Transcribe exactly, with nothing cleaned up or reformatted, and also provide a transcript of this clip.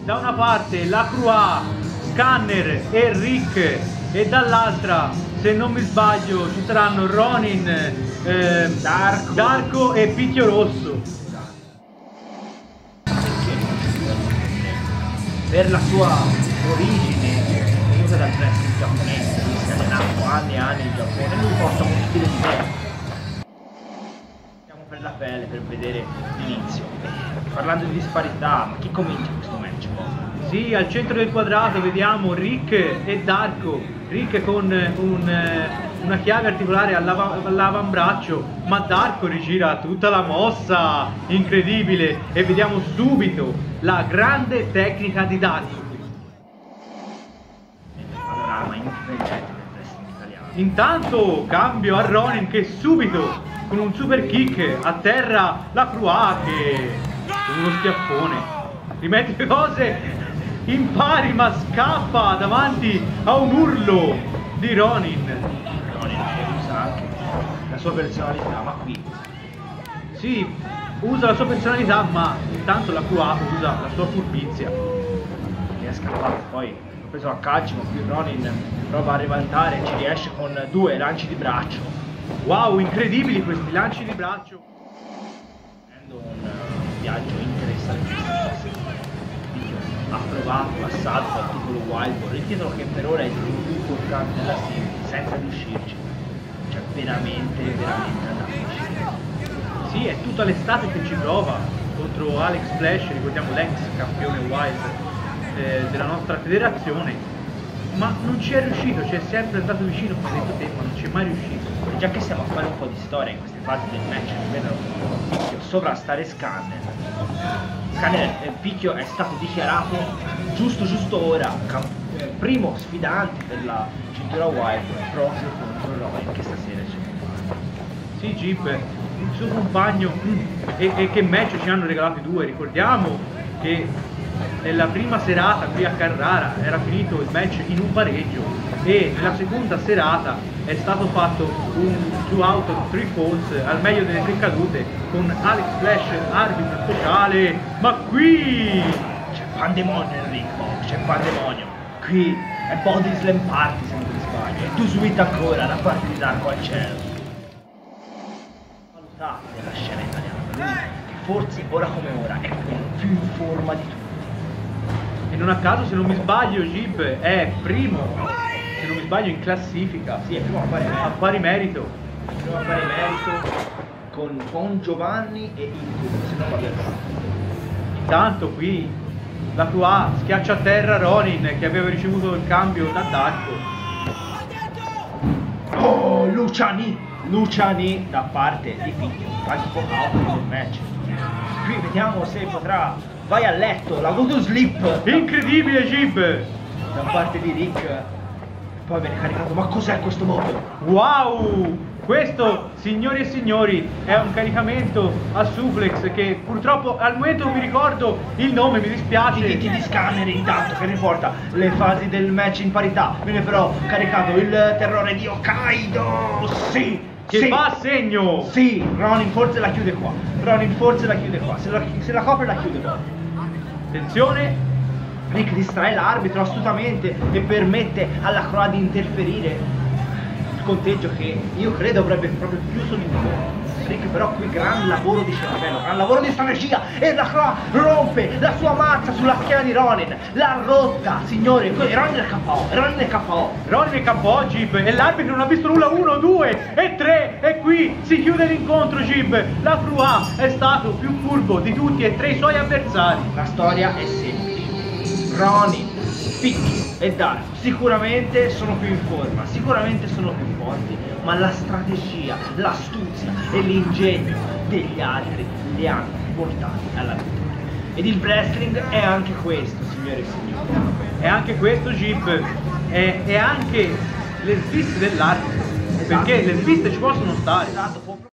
da una parte la Croix, Scanner e Rick, e dall'altra, se non mi sbaglio, ci saranno Ronin, eh, Darko. Darko e Picchio Rosso. Per la sua origine venuta dal wrestling giapponese, lui si è allenato anni e anni in Giappone, lui porta uno stile diverso. Stiamo per la pelle per vedere l'inizio. Parlando di disparità, ma chi comincia questo match? Sì, al centro del quadrato vediamo Rick e Darko. Rick con un, una chiave articolare all'avambraccio, ma Darko rigira tutta la mossa, incredibile, e vediamo subito la grande tecnica di Darko. Panorama indipendente del wrestling italiano. Intanto cambio a Ronin che subito con un super kick atterra la Croix che con uno schiaffone rimette le cose in pari, ma scappa davanti a un urlo di Ronin. Ronin che usa anche la sua personalità, ma qui Sì, usa la sua personalità, ma intanto la Croix usa la sua furbizia. che è scappato, poi l'ho preso a calcio, ma qui Ronin prova a ribaltare e ci riesce con due lanci di braccio. Wow, incredibili questi lanci di braccio. Un uh, viaggio interessantissimo. Ha provato l'assalto al titolo Wild Boar, il titolo che per ora è il più importante della serie, senza riuscirci. Cioè veramente, veramente andato. Sì, è tutta l'estate che ci prova contro Alex Flash, ricordiamo l'ex campione Wild eh, della nostra federazione, ma non ci è riuscito, ci è sempre andato vicino, come hai detto te, ma non ci è mai riuscito. E già che stiamo a fare un po' di storia in queste fasi del match, vedono Picchio sovrastare Scanner. Scanner, eh, Picchio è stato dichiarato giusto giusto ora cam- eh, primo sfidante per la cintura Wild proprio contro Ronin che stasera ci compare. Sì, Jeep, il suo compagno, e, e che match ci hanno regalato i due, ricordiamo che nella prima serata qui a Carrara era finito il match in un pareggio e nella seconda serata è stato fatto un two out of three falls al meglio delle tre cadute con Alex Flash arbitro speciale, ma qui C'è pandemonio Enrico, c'è pandemonio. Qui è Body Slam Party se non mi sbaglio, e tu sweet ancora da parte di Darko al cielo. Valutate la scena italiana, lui che forse ora come ora è quello più in forma di tutti. e non a caso, se non mi sbaglio, Jeep è primo, se non mi sbaglio, in classifica, Sì, è primo a pari a merito, pari merito. primo a pari merito con Bon Giovanni e Incubo, se non vado errato. Intanto qui la Croix schiaccia a terra Ronin che aveva ricevuto il cambio da Darko. Oh, Luciani! Luciani da parte di Picchio, qualche poco out del match. Qui vediamo se potrà. Vai a letto, la voodoo slip Incredibile, Jeep! da parte di Rick. Poi viene caricato, ma cos'è questo modo? Wow! Questo, signori e signori, è un caricamento a suplex che purtroppo al momento non mi ricordo il nome, mi I dispiace. diti di Scanner intanto che riporta le fasi del match in parità. Viene però caricato il terrore di Hokkaido. Sì! Che sì, va a segno! Sì, Ronin forse la chiude qua. Ronin forse la chiude qua. Se la, se la copre la chiude qua. Attenzione! Rick distrae l'arbitro astutamente e permette alla Croix di interferire. Il conteggio che io credo avrebbe proprio chiuso l'incontro. Rick però qui gran lavoro di cervello, gran lavoro di strategia, e la Croix rompe la sua mazza sulla schiena di Ronin, l'ha rotta, signore. Que- Ronin è K O, Ronin è K O. Ronin è K O, Jeep, e l'arbitro non ha visto nulla. Uno, due e tre, e qui si chiude l'incontro, Jeep. La Croix è stato più furbo di tutti e tre i suoi avversari. La storia è semplice. Ronin, Picchio e Darko sicuramente sono più in forma, sicuramente sono più forti, ma la strategia, l'astuzia e l'ingegno degli altri li hanno portati alla vittoria. Ed il wrestling è anche questo, signore e signori. E anche questo, Jeep, è, è anche le sviste dell'arbitro, Esatto. perché le sviste ci possono stare. Esatto,